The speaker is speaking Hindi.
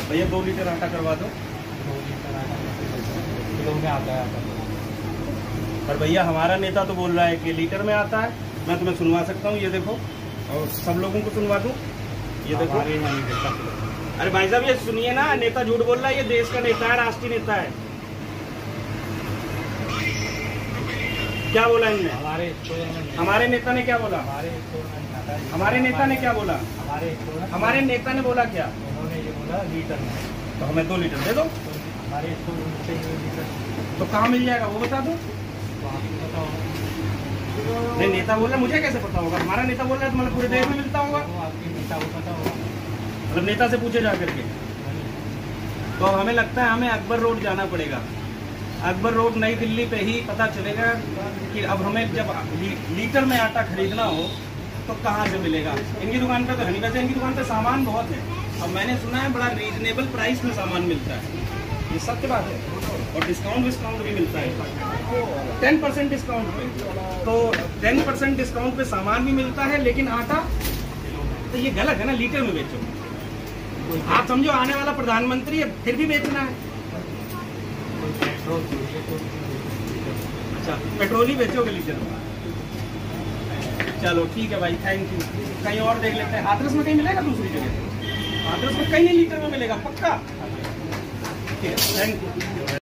भैया 2 लीटर आटा करवा दो। 2 लीटर आटा किलो में आता है आटा। पर भैया हमारा नेता तो बोल रहा है कि लीटर में आता है। मैं तुम्हें सुनवा सकता हूँ, ये देखो, और सब लोगों को सुनवा दूँ, ये देखो। अरे भाई साहब ये सुनिए ना, नेता झूठ बोल रहा है, ये देश का नेता है, राष्ट्रीय नेता है। क्या बोला इनने? हमारे नेता ने क्या बोला? हमारे नेता ने क्या बोला? हमारे नेता ने बोला क्या? उन्होंने ये बोला लीटर में। तो हमें 2 लीटर दे दो। हमारे स्टोर से लीटर तो कहाँ मिल जाएगा वो बता दो। नहीं, नेता बोल रहा है, मुझे कैसे पता होगा? हमारा नेता बोल रहा है तो मतलब पूरे देश में मिलता होगा। आपके नेता को पता होगा, मतलब नेता से पूछे जा करके। तो अब हमें लगता है हमें अकबर रोड जाना पड़ेगा। अकबर रोड नई दिल्ली पे ही पता चलेगा कि अब हमें जब लीटर में आटा खरीदना हो तो कहाँ से मिलेगा। इनकी दुकान पे तो है नहीं, वैसे इनकी दुकान पे सामान बहुत है और मैंने सुना है बड़ा रीजनेबल प्राइस में सामान मिलता है, ये सत्य बात है। और डिस्काउंट भी मिलता है 10% डिस्काउंट पे। तो 10% डिस्काउंट पे सामान भी मिलता है, लेकिन आटा तो ये गलत है ना, लीटर में बेचो। आप समझो आने वाला प्रधानमंत्री है फिर भी बेचना है। अच्छा, पेट्रोल ही बेचोगे लीटर में? चलो ठीक है भाई, थैंक यू। कहीं और देख लेते हैं, हाथरस में कहीं मिलेगा दूसरी जगह? हाथरस में कहीं लीटर में मिलेगा पक्का? ठीक है, थैंक यू।